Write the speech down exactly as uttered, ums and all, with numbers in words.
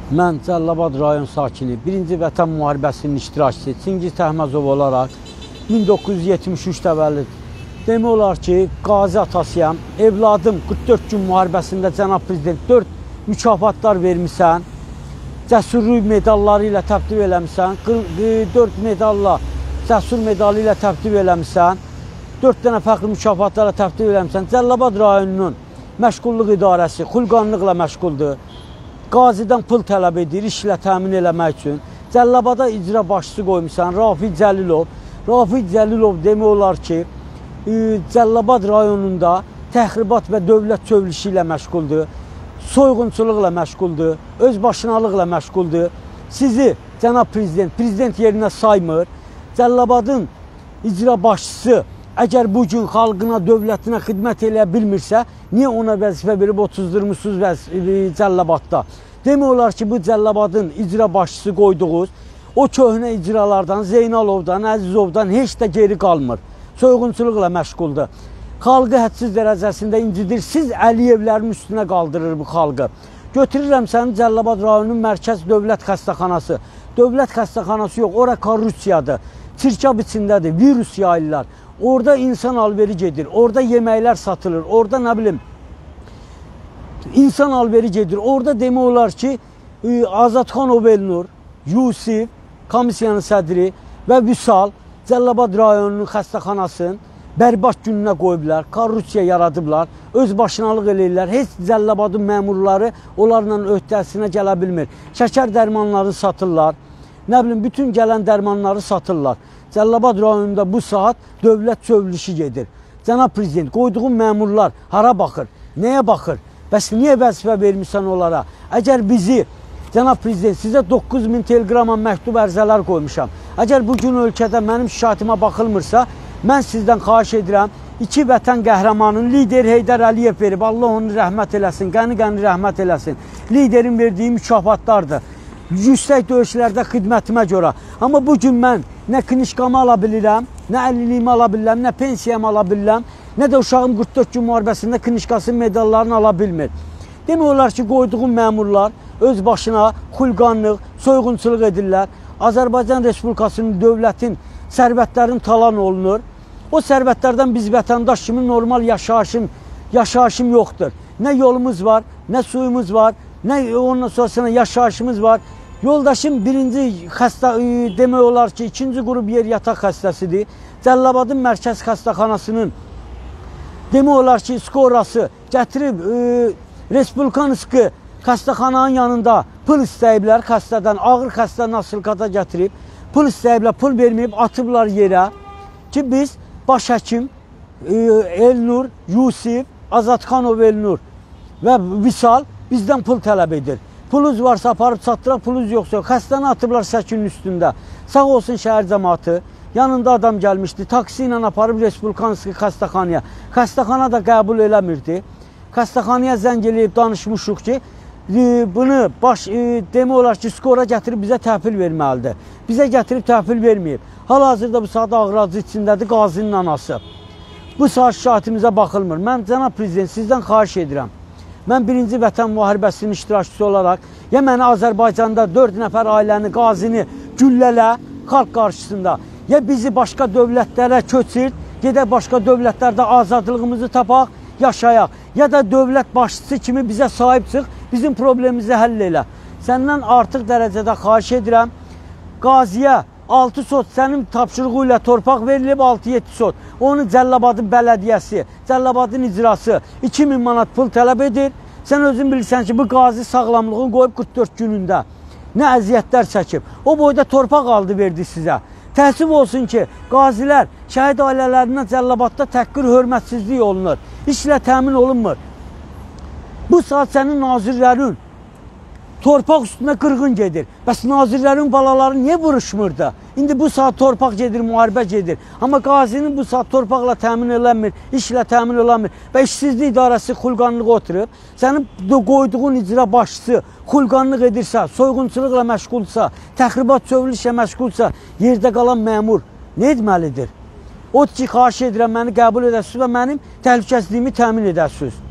Mən Cəlilabad rayon sakini, birinci Vətən müharibəsinin iştirakçısı Çingiz Təhməzov olaraq min doqquz yüz yetmiş üç təvəllüd demək olar ki, qazi atasıyam. Evladım qırx dörd gün müharibəsində cənab prezident dörd mükafatlar vermişsən. Cəsurluq medalları ilə təbdil eləmişsən. dörd medalla, cəsur medalı ilə təbdil eləmişsən. dörd dənə fəxri mükafatlarla təbdil eləmişsən. Cəlilabad rayonunun məşğulluq idarəsi xulqanlıqla məşğuldur. Qazidən pul tələb edir, işlə təmin eləmək üçün. Cəlilabada icra başçısı qoymuşsan, Rafiq Cəlilov. Rafiq Cəlilov demək olar ki, Cəlilabad rayonunda təxribat və dövlət çövülüşü ilə məşğuldur. Soyğunçuluqla məşğuldur, özbaşınalıqla məşğuldur. Sizi cənab prezident, prezident yerinə saymır. Cəlilabadın icra başçısı əgər bugün xalqına, dövlətinə xidmət eləyə bilmirsə, niyə ona vəzifə verib otuzdurmuşsunuz Cəlilabadda? Demək olar ki, bu Cəlilabadın icra başçısı qoyduğunuz o köhnə icralardan, Zeynalovdan, Əzizovdan heç də geri qalmır. Soyğunçuluqla məşğuldur. Xalqı hədsiz dərəcəsində incidir. Siz Əliyevlərin üstünə qaldırır bu xalqı. Götürürəm sənin Cəlilabad rayonunun mərkəz dövlət xəstəxanası. Dövlət xəstəxanası yox, ora korrupsiyadır. Çirkab içindədir, virus yayırlar. Orada insan alveri gedir, orada yeməklər satılır, orada nə bilim, insan alveri gedir. Orada demək olar ki, Azadxanov Elnur, Yusif, komissiyanın sədri və Vüsal Cəlilabad rayonunun xəstəxanasını bərbad gününə qoyublar, korrupsiya yaradıblar, öz başınalıq eləyirlər. Heç Cəlilabadın məmurları onlarla öhdəsinə gələ bilmir. Şəkər dərmanları satırlar, nə bilim, bütün gələn dərmanları satırlar. Cəlilabad rayonunda bu saat dövlət çövülüşü gedir. Cənab prezident, qoyduğun məmurlar hara baxır, nəyə baxır? Bəs niyə vəzifə vermişsən onlara? Əgər bizi, cənab prezident, sizə doqquz min teleqrama məktub ərizələr qoymuşam. Əgər bugün ölkədə mənim şikayetimə baxılmırsa, mən sizdən xahiş edirəm, iki vətən qəhrəmanının lider Heydər Əliyev verib, Allah onu rəhmət eləsin, qəni-qəni rəhmət eləsin. Liderin verdiyi mükafatlardır. Yüksək döyüşlərdə xidmətimə görə. Amma bugün mən nə knişkamı ala bilirəm, nə əliliyimi ala bilirəm, nə pensiyamı ala bilirəm, nə də uşağım qırx dörd gün müharibəsində knişkası medallarını ala bilmir. Demək olar ki, qoyduğum məmurlar öz başına xulqanlıq, soyğunçuluq edirlər. Azərbaycan Respublikasının dövlətin sərvətlərin talan olunur. O sərvətlərdən biz vətəndaş kimi normal yaşayışım, yaşayışım yoxdur. Nə yolumuz var, nə suyumuz var, nə ondan sonra yaşayışımız var. Yoldaşım birinci xəstə, demək olar ki, ikinci qrup yer yataq xəstəsidir. Cəlilabadın mərkəz xəstəxanasının demək olar ki, skorası gətirib e, Respublikanski xəstəxananın yanında pul istəyiblər xəstədən, ağır xəstə nasılkata gətirib, pul istəyiblər, pul verməyib, atıblar yerə ki, biz baş həkim e, Elnur, Yusif, Azadxanov Elnur və Vüsal bizdən pul tələb edir. Puluz varsa aparıb çatdıraq, puluz yoxsa yox. Xəstəni atıblar səkinin üstündə. Sağ olsun şəhər cəmaatı. Yanında adam gəlmişdi. Taksi ilə aparıb Respublikanski xəstəxanaya. Xəstəxana da qəbul eləmirdi. Xəstəxanaya zəng eləyib danışmışıq ki, bunu baş, demək olar ki, skora gətirib bizə təhvil verməlidir. Bizə gətirib təhvil verməyib. Hal-hazırda bu saat ağracı içindədir qazinin anası. Bu saat şikayetimizə baxılmır. Mən cənab prezident sizdən xahiş edirəm. Mən birinci Vətən müharibəsinin iştirakçısı olaraq, ya məni Azərbaycanda dörd nəfər ailəni, qazini güllələ xalq qarşısında, ya bizi başqa dövlətlərə köçür, gedək başqa dövlətlərdə azadlığımızı tapaq, yaşayaq, ya da dövlət başçısı kimi bizə sahib çıx, bizim problemimizi həll elə. Səndən artıq dərəcədə xahiş edirəm, qaziyə altı sot sənin tapşırığı ilə torpaq verilib, altı yeddi sot. Onu Cəlilabadın bələdiyyəsi, Cəlilabadın icrası iki min manat pul tələb edir. Sən özün bilirsən ki, bu qazi sağlamlığını qoyub qırx dörd günündə nə əziyyətlər çəkib. O boyda torpaq aldı, verdi sizə. Təəssüf olsun ki, qazilər şəhid ailələrindən Cəlilabadda təhqir, hörmətsizlik olunur. İşlə təmin olunmur. Bu saat sənin nazirlərin torpaq üstünə qırğın gedir. Bəs nazirlərin balaları niyə vuruşmurdu? İndi bu saat torpaq gedir, müharibə gedir. Amma qazinin bu saat torpaqla təmin eləmir, işlə təmin eləmir və işsizlik idarəsi xulqanlığı oturub. Sənin qoyduğun icra başçısı xulqanlıq edirsə, soyğunçuluqla məşğulsa, təxribat çövülüşlə məşğulsa, yerdə qalan məmur nə etməlidir? O ki, xahiş edirəm, məni qəbul edəsiniz və mənim təhlükəsizliyimi təmin edəsiniz.